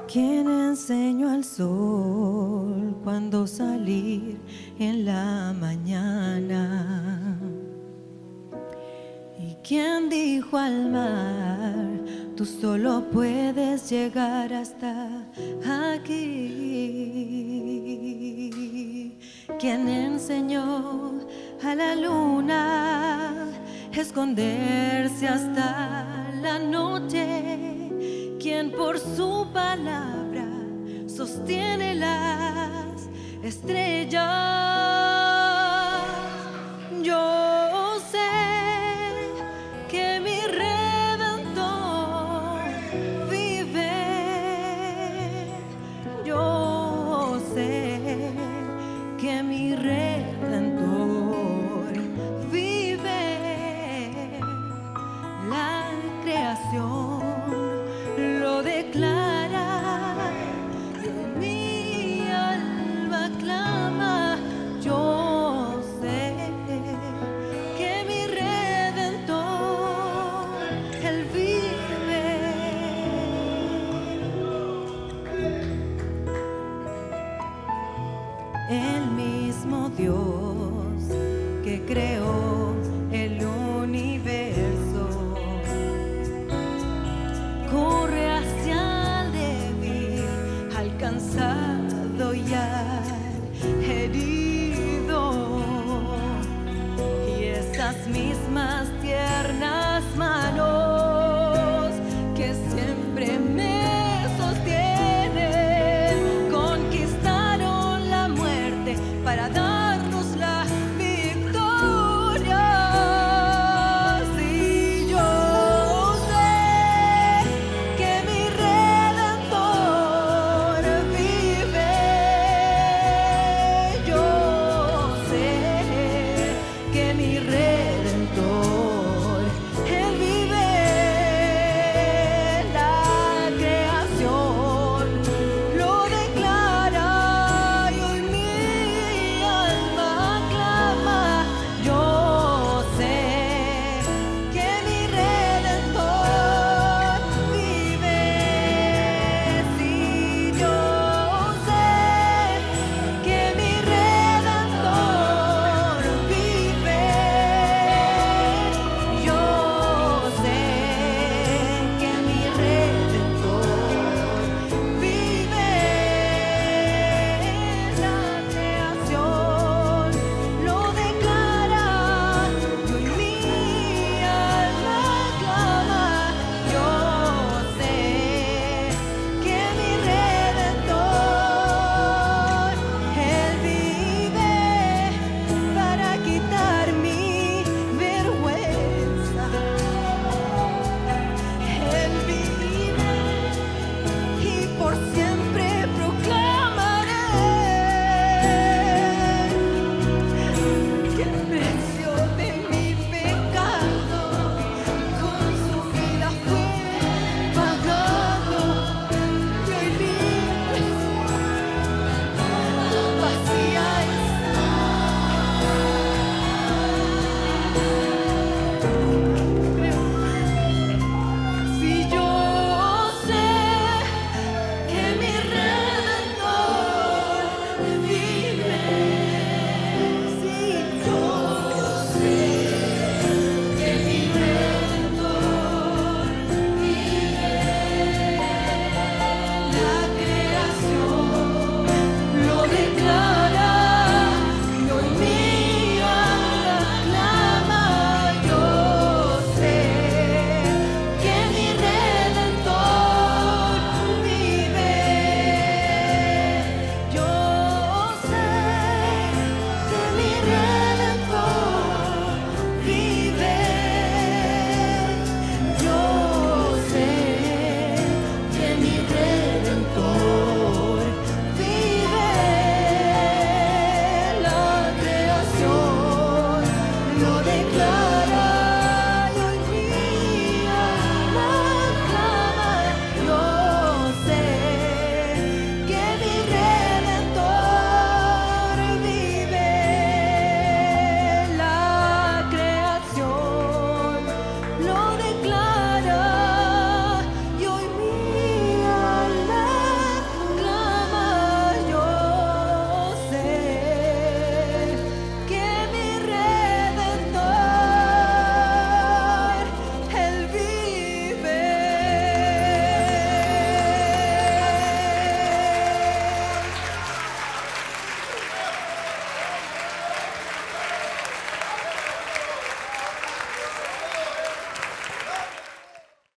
¿Quién enseñó al sol cuando salir en la mañana? ¿Y quién dijo al mar, tú solo puedes llegar hasta aquí? ¿Quién enseñó a la luna esconderse hasta la noche? ¿Quién por su palabra sostiene las estrellas? Yo sé que mi Redentor vive. Yo sé que mi Redentor vive. La creación lo declara, mi alma clama. Yo sé que mi Redentor, Él vive. El mismo Dios que creó